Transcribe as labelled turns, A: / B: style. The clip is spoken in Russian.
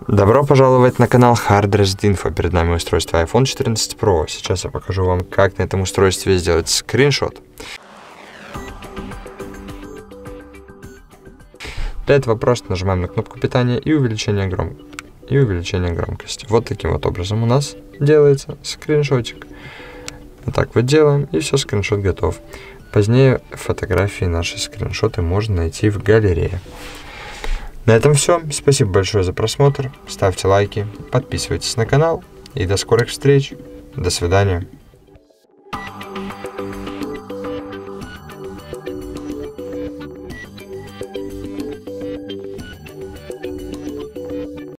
A: Добро пожаловать на канал Hard Reset Info. Перед нами устройство iPhone 14 Pro. Сейчас я покажу вам, как на этом устройстве сделать скриншот. Для этого просто нажимаем на кнопку питания и увеличение громкости. Вот таким вот образом у нас делается скриншотик. Вот так вот делаем, и все, скриншот готов. Позднее фотографии, наши скриншоты можно найти в галерее. На этом все. Спасибо большое за просмотр. Ставьте лайки, подписывайтесь на канал. И до скорых встреч. До свидания.